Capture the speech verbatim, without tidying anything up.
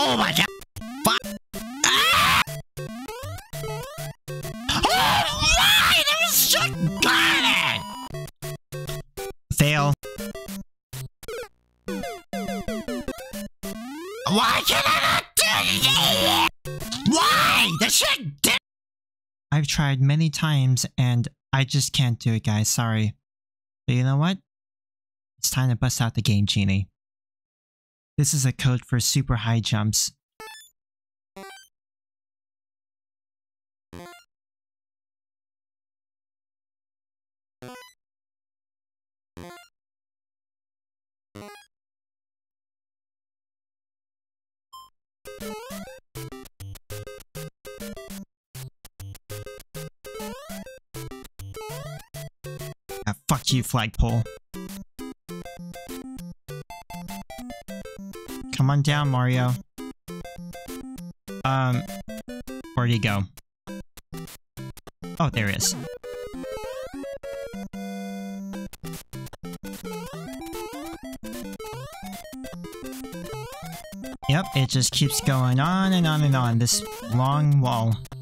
Oh my god! Fuck! Ah! Oh my! That was so good! Fail. Why can I not do it? Why? The shit did. I've tried many times and I just can't do it, guys. Sorry. But you know what? It's time to bust out the game, Genie. This is a code for super high jumps. Ah, fuck you, flagpole. Come on down, Mario. Um, where'd he go? Oh, there he is. Yep, it just keeps going on and on and on, this long wall.